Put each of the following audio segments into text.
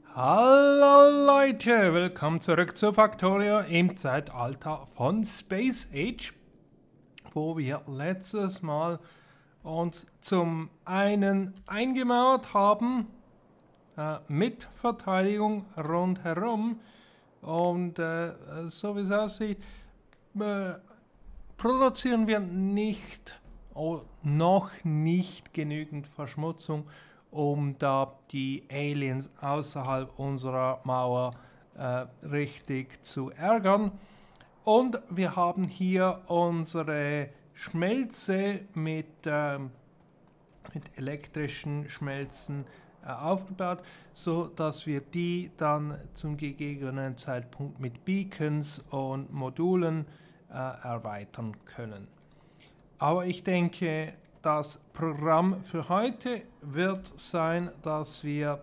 Hallo Leute, willkommen zurück zu Factorio im Zeitalter von Space Age, wo wir letztes Mal uns zum einen eingemauert haben, mit Verteidigung rundherum und so wie es aussieht, produzieren wir nicht, noch nicht genügend Verschmutzung, um da die Aliens außerhalb unserer Mauer richtig zu ärgern. Und wir haben hier unsere Schmelze mit elektrischen Schmelzen aufgebaut, so dass wir die dann zum gegebenen Zeitpunkt mit Beacons und Modulen erweitern können. Aber ich denke, das Programm für heute wird sein, dass wir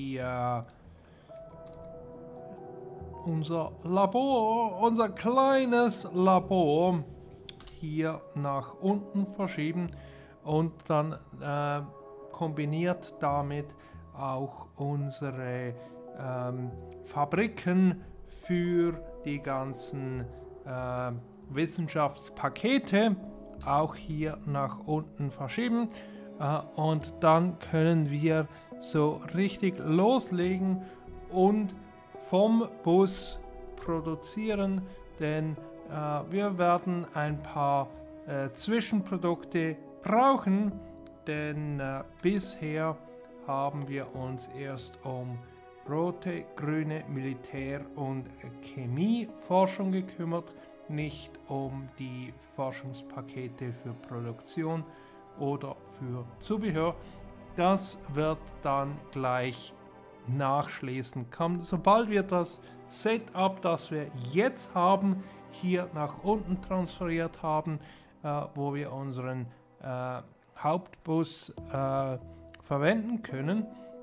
unser kleines Labor hier nach unten verschieben und dann kombiniert damit auch unsere Fabriken für die ganzen Wissenschaftspakete auch hier nach unten verschieben und dann können wir so richtig loslegen und vom Bus produzieren, denn wir werden ein paar Zwischenprodukte brauchen, denn bisher haben wir uns erst um rote, grüne Militär- und Chemieforschung gekümmert, nicht um die Forschungspakete für Produktion oder für Zubehör. Das wird dann gleich nachschließend kommen. Sobald wir das Setup, das wir jetzt haben, hier nach unten transferiert haben, wo wir unseren Hauptbus verwenden können.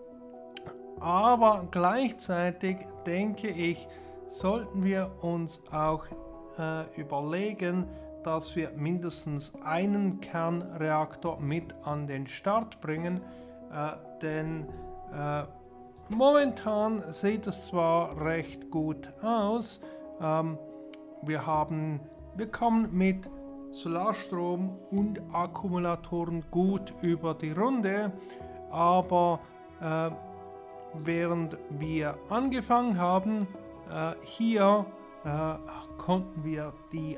Aber gleichzeitig denke ich, sollten wir uns auch überlegen, dass wir mindestens einen Kernreaktor mit an den Start bringen, denn momentan sieht es zwar recht gut aus, wir kommen mit Solarstrom und Akkumulatoren gut über die Runde, aber während wir angefangen haben, hier konnten wir die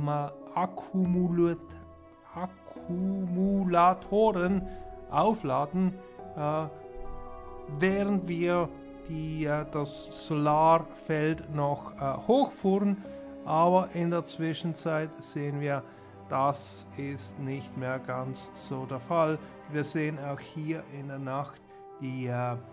Akkumulatoren aufladen, während wir das Solarfeld noch hochfuhren, aber in der Zwischenzeit sehen wir, das ist nicht mehr ganz so der Fall. Wir sehen auch hier in der Nacht die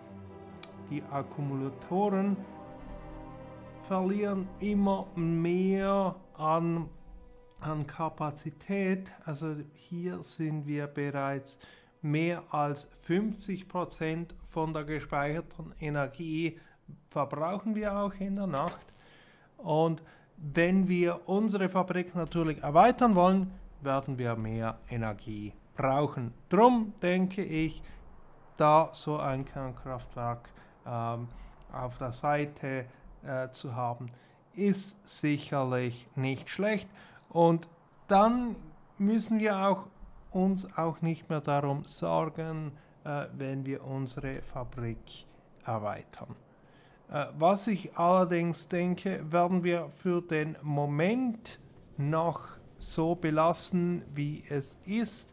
Akkumulatoren verlieren immer mehr an Kapazität. Also hier sind wir bereits mehr als 50% von der gespeicherten Energie verbrauchen wir auch in der Nacht. Und wenn wir unsere Fabrik natürlich erweitern wollen, werden wir mehr Energie brauchen. Drum denke ich, da so ein Kernkraftwerk auf der Seite zu haben, ist sicherlich nicht schlecht. Und dann müssen wir uns auch nicht mehr darum sorgen, wenn wir unsere Fabrik erweitern. Was ich allerdings denke, werden wir für den Moment noch so belassen, wie es ist.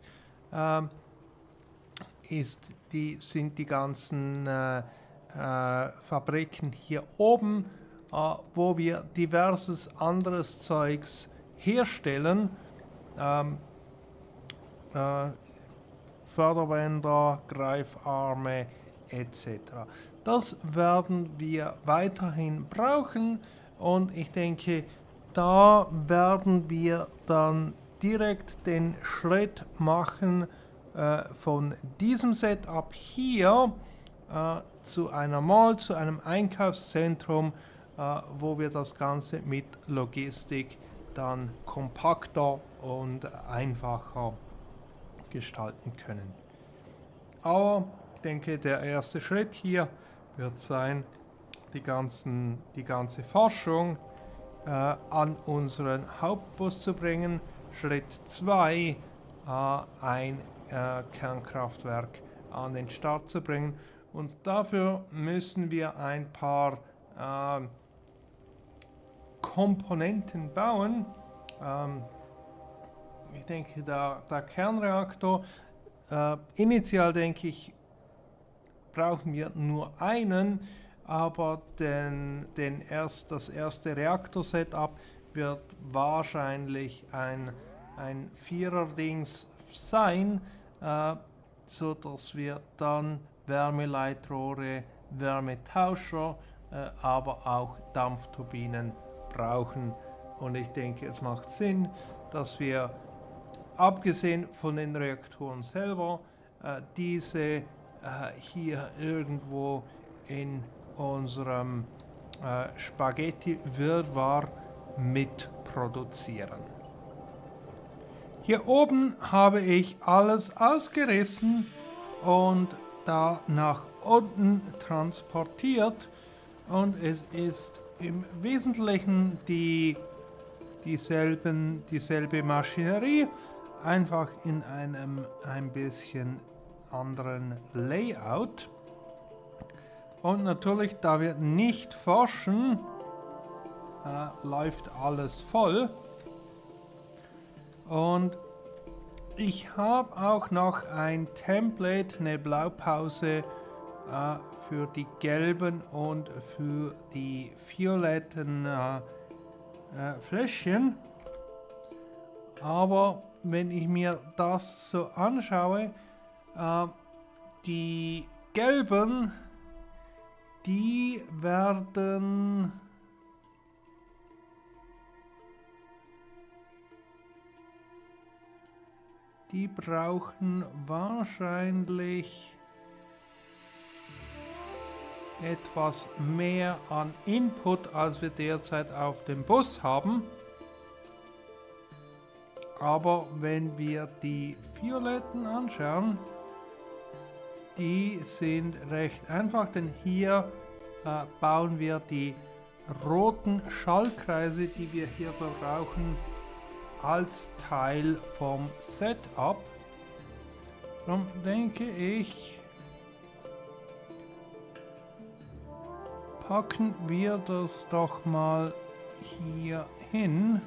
Sind die ganzen Fabriken hier oben, wo wir diverses anderes Zeugs herstellen, Förderbänder, Greifarme etc. Das werden wir weiterhin brauchen und ich denke, da werden wir dann direkt den Schritt machen von diesem Setup hier zu einer Mall, zu einem Einkaufszentrum, wo wir das Ganze mit Logistik dann kompakter und einfacher gestalten können. Aber ich denke, der erste Schritt hier wird sein, die ganze Forschung an unseren Hauptbus zu bringen. Schritt 2, ein Kernkraftwerk an den Start zu bringen. Und dafür müssen wir ein paar Komponenten bauen. Ich denke, der Kernreaktor, initial denke ich, brauchen wir nur einen, aber das erste Reaktor-Setup wird wahrscheinlich ein Vierer-Dings sein, sodass wir dann Wärmeleitrohre, Wärmetauscher, aber auch Dampfturbinen brauchen. Und ich denke, es macht Sinn, dass wir, abgesehen von den Reaktoren selber, diese hier irgendwo in unserem Spaghetti-Wirrwarr mitproduzieren. Hier oben habe ich alles ausgerissen und da nach unten transportiert, und es ist im Wesentlichen dieselbe Maschinerie, einfach in einem ein bisschen anderen Layout. Und natürlich, da wir nicht forschen, läuft alles voll. Und ich habe auch noch ein Template, eine Blaupause für die gelben und für die violetten Fläschchen. Aber wenn ich mir das so anschaue, die gelben, die brauchen wahrscheinlich etwas mehr an Input, als wir derzeit auf dem Bus haben. Aber wenn wir die violetten anschauen, die sind recht einfach, denn hier bauen wir die roten Schaltkreise, die wir hier verbrauchen, als Teil vom Setup. Darum denke ich, packen wir das doch mal hier hin.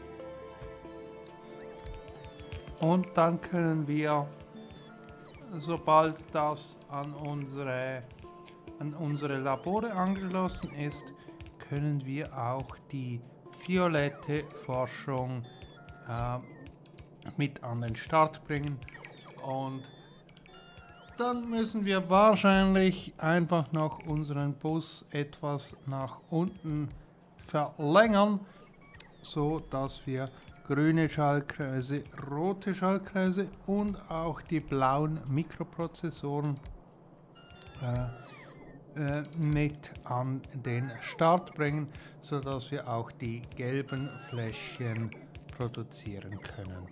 Und dann können wir, sobald das an unsere Labore angeschlossen ist, können wir auch die violette Forschung mit an den Start bringen. Und dann müssen wir wahrscheinlich einfach noch unseren Bus etwas nach unten verlängern, so dass wir grüne Schaltkreise, rote Schaltkreise und auch die blauen Mikroprozessoren mit an den Start bringen, so dass wir auch die gelben Fläschchen produzieren können.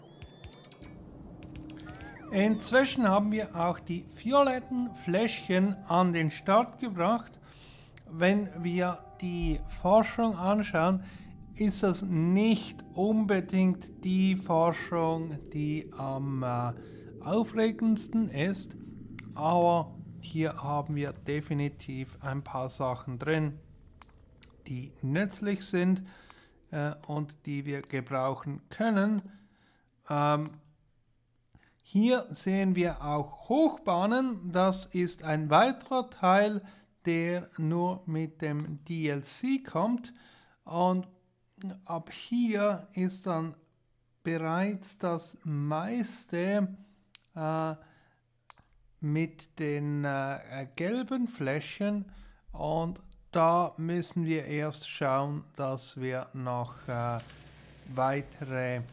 Inzwischen haben wir auch die violetten Fläschchen an den Start gebracht. Wenn wir die Forschung anschauen, ist das nicht unbedingt die Forschung, die am aufregendsten ist, aber hier haben wir definitiv ein paar Sachen drin, die nützlich sind und die wir gebrauchen können. Hier sehen wir auch Hochbahnen. Das ist ein weiterer Teil, der nur mit dem DLC kommt. Und ab hier ist dann bereits das meiste mit den gelben Fläschchen. Und da müssen wir erst schauen, dass wir noch weitere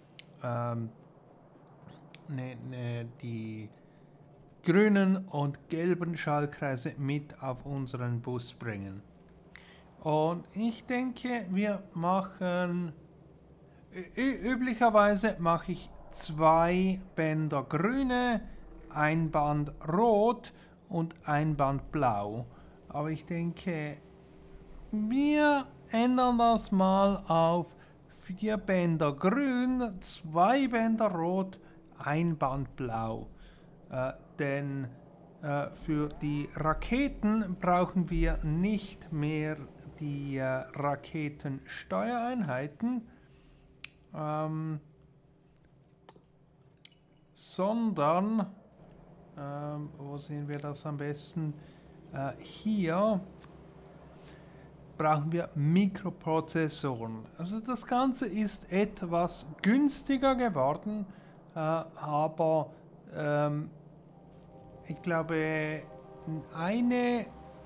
die grünen und gelben Schaltkreise mit auf unseren Bus bringen. Und ich denke, wir machen, üblicherweise mache ich 2 Bänder grüne, ein Band rot und ein Band blau. Aber ich denke, wir ändern das mal auf 4 Bänder grün, 2 Bänder rot, ein Band blau. Denn für die Raketen brauchen wir nicht mehr die Raketensteuereinheiten, sondern, wo sehen wir das am besten? Hier brauchen wir Mikroprozessoren. Also das Ganze ist etwas günstiger geworden, aber ich glaube, eine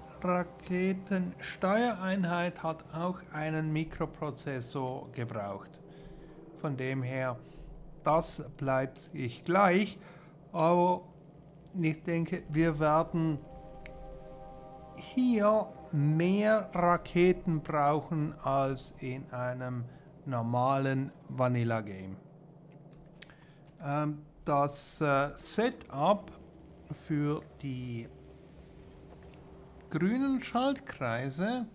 Raketensteuereinheit hat auch einen Mikroprozessor gebraucht. Von dem her, das bleibt sich gleich, aber ich denke, wir werden hier mehr Raketen brauchen als in einem normalen Vanilla Game. Das Setup für die grünen Schaltkreise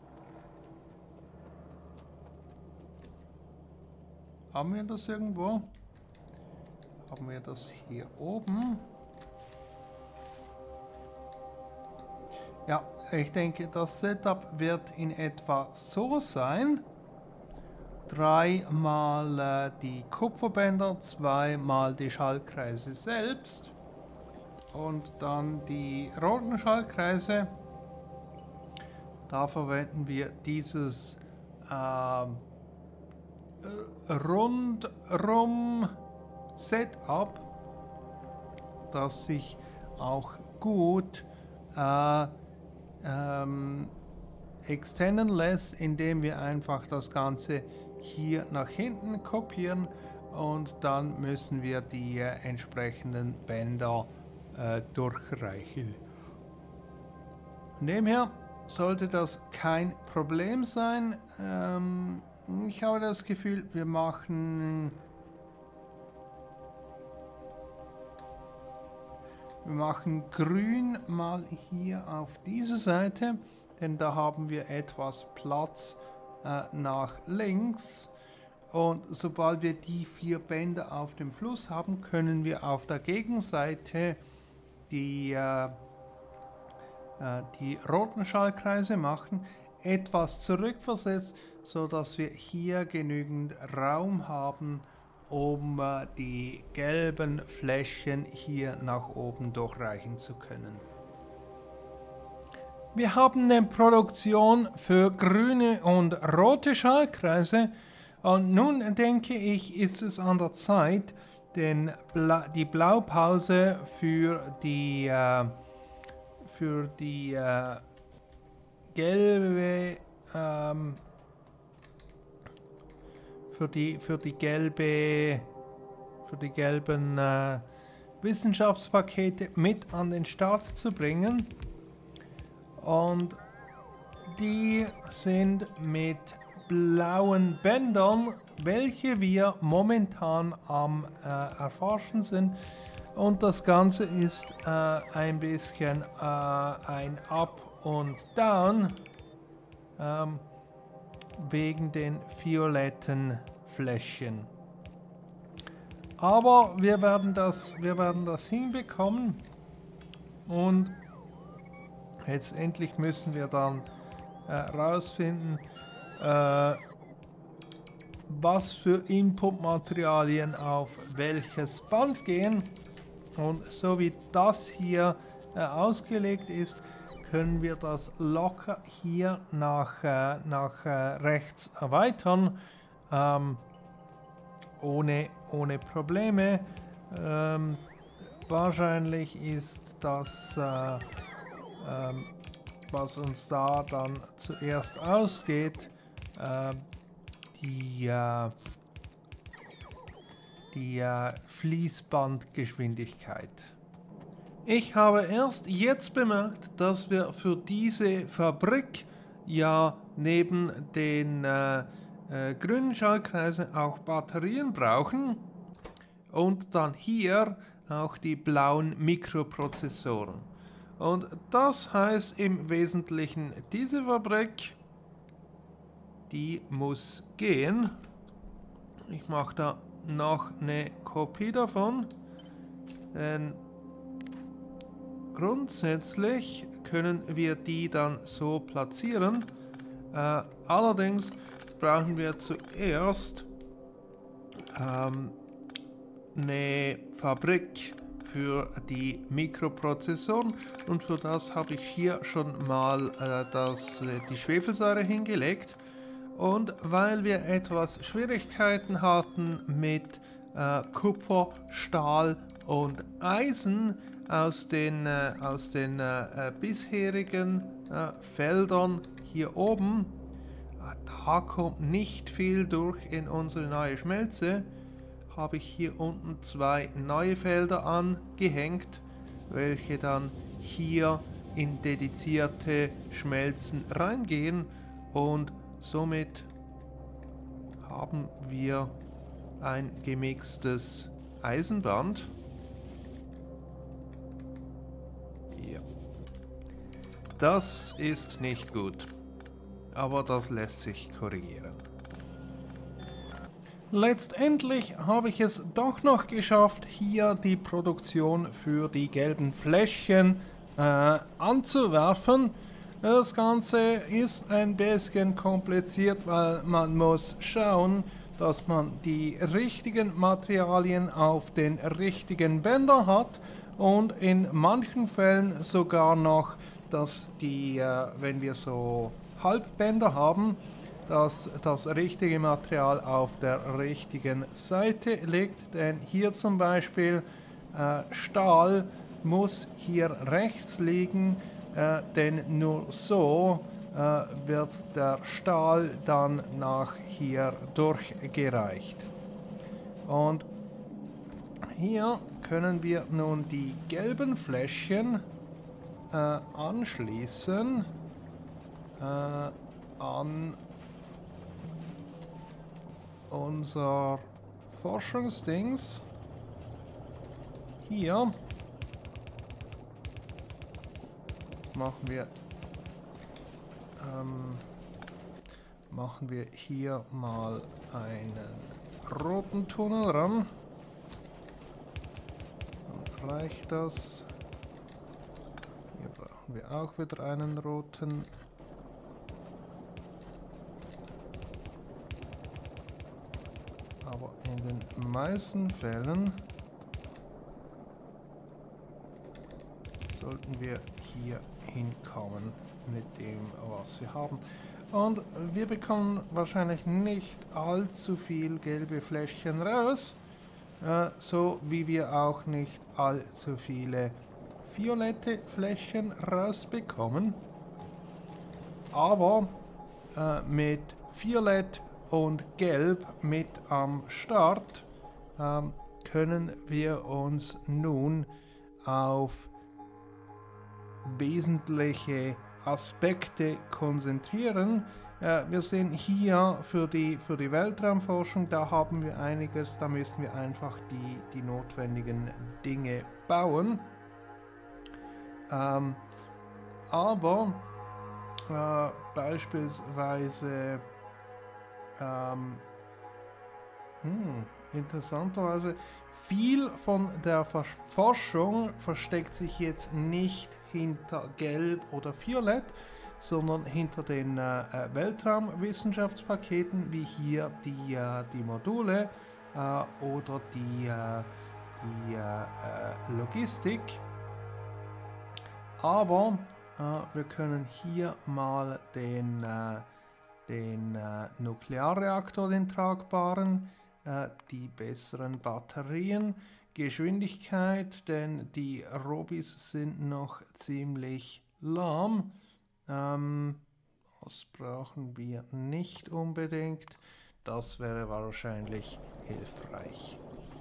haben wir das irgendwo? Haben wir das hier oben? Ja, ich denke, das Setup wird in etwa so sein. 3 mal die Kupferbänder, 2 mal die Schaltkreise selbst und dann die roten Schaltkreise. Da verwenden wir dieses rundrum Setup, das sich auch gut extenden lässt, indem wir einfach das Ganze hier nach hinten kopieren und dann müssen wir die entsprechenden Bänder durchreichen. Von dem her sollte das kein Problem sein. Ich habe das Gefühl, wir machen grün mal hier auf diese Seite, denn da haben wir etwas Platz nach links. Und sobald wir die 4 Bänder auf dem Fluss haben, können wir auf der Gegenseite die roten Schaltkreise machen, etwas zurückversetzt, sodass wir hier genügend Raum haben, um die gelben Fläschchen hier nach oben durchreichen zu können. Wir haben eine Produktion für grüne und rote Schaltkreise und nun denke ich, ist es an der Zeit, die Blaupause für die gelbe für die gelben Wissenschaftspakete mit an den Start zu bringen. Und die sind mit blauen Bändern, welche wir momentan am Erforschen sind. Und das Ganze ist ein bisschen ein Up und Down wegen den violetten Fläschchen. Aber wir werden das hinbekommen und letztendlich müssen wir dann rausfinden, was für Inputmaterialien auf welches Band gehen. Und so wie das hier ausgelegt ist, können wir das locker hier nach rechts erweitern, ohne Probleme. Wahrscheinlich ist das, was uns da dann zuerst ausgeht, die Fließbandgeschwindigkeit. Ich habe erst jetzt bemerkt, dass wir für diese Fabrik ja neben den grünen Schaltkreisen auch Batterien brauchen und dann hier auch die blauen Mikroprozessoren. Und das heißt im Wesentlichen, diese Fabrik, die muss gehen. Ich mache da noch eine Kopie davon, denn grundsätzlich können wir die dann so platzieren. Allerdings brauchen wir zuerst eine Fabrik für die Mikroprozessoren, und für das habe ich hier schon mal die Schwefelsäure hingelegt. Und weil wir etwas Schwierigkeiten hatten mit Kupfer, Stahl und Eisen aus den bisherigen Feldern hier oben, da kommt nicht viel durch in unsere neue Schmelze, habe ich hier unten 2 neue Felder angehängt, welche dann hier in dedizierte Schmelzen reingehen, und somit haben wir ein gemixtes Eisenband. Ja. Das ist nicht gut, aber das lässt sich korrigieren. Letztendlich habe ich es doch noch geschafft, hier die Produktion für die gelben Fläschchen anzuwerfen. Das Ganze ist ein bisschen kompliziert, weil man muss schauen, dass man die richtigen Materialien auf den richtigen Bänder hat, und in manchen Fällen sogar noch, dass wenn wir so Halbbänder haben, dass das richtige Material auf der richtigen Seite liegt. Denn hier zum Beispiel Stahl muss hier rechts liegen, denn nur so wird der Stahl dann nach hier durchgereicht. Und hier können wir nun die gelben Fläschchen anschließen an unser Forschungsdings. Hier machen wir hier mal einen roten Tunnel ran. Dann reicht das. Hier brauchen wir auch wieder einen roten. Aber in den meisten Fällen sollten wir hier hinkommen mit dem, was wir haben. Und wir bekommen wahrscheinlich nicht allzu viel gelbe Fläschchen raus, so wie wir auch nicht allzu viele violette Fläschchen rausbekommen. Aber mit Violett und Gelb mit am Start können wir uns nun auf wesentliche Aspekte konzentrieren. Wir sehen hier für die Weltraumforschung, da haben wir einiges, da müssen wir einfach die notwendigen Dinge bauen. Aber beispielsweise interessanterweise, viel von der Forschung versteckt sich jetzt nicht hinter Gelb oder Violett, sondern hinter den Weltraumwissenschaftspaketen, wie hier die Module oder die Logistik. Aber wir können hier mal den Nuklearreaktor, den tragbaren, die besseren Batterien, Geschwindigkeit, denn die Robis sind noch ziemlich lahm. Das brauchen wir nicht unbedingt. Das wäre wahrscheinlich hilfreich.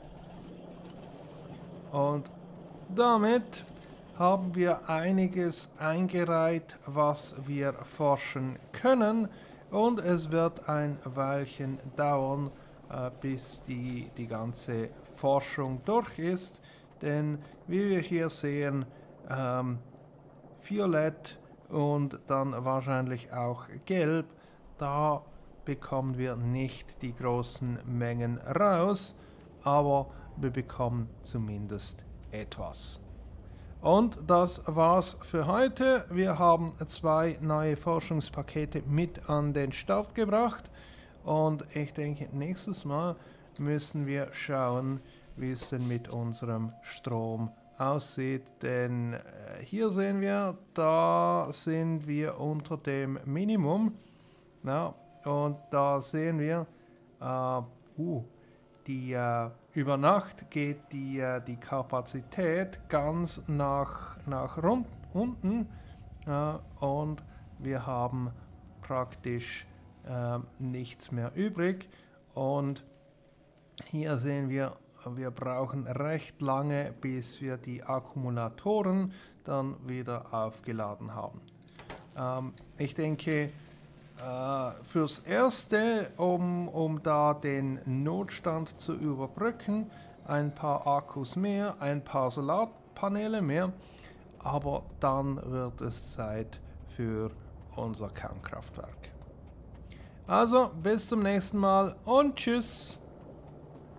Und damit haben wir einiges eingereiht, was wir forschen können. Und es wird ein Weilchen dauern, bis die ganze Forschung durch ist. Denn wie wir hier sehen, violett und dann wahrscheinlich auch gelb. Da bekommen wir nicht die großen Mengen raus, aber wir bekommen zumindest etwas. Und das war's für heute. Wir haben 2 neue Forschungspakete mit an den Start gebracht und ich denke, nächstes Mal müssen wir schauen, wie es denn mit unserem Strom aussieht, denn hier sehen wir, da sind wir unter dem Minimum. Ja, und da sehen wir, über Nacht geht die Kapazität ganz nach unten und wir haben praktisch nichts mehr übrig. Und hier sehen wir, wir brauchen recht lange, bis wir die Akkumulatoren dann wieder aufgeladen haben. Ich denke, fürs Erste, um da den Notstand zu überbrücken, ein paar Akkus mehr, ein paar Solarpaneele mehr, aber dann wird es Zeit für unser Kernkraftwerk. Also, bis zum nächsten Mal und tschüss!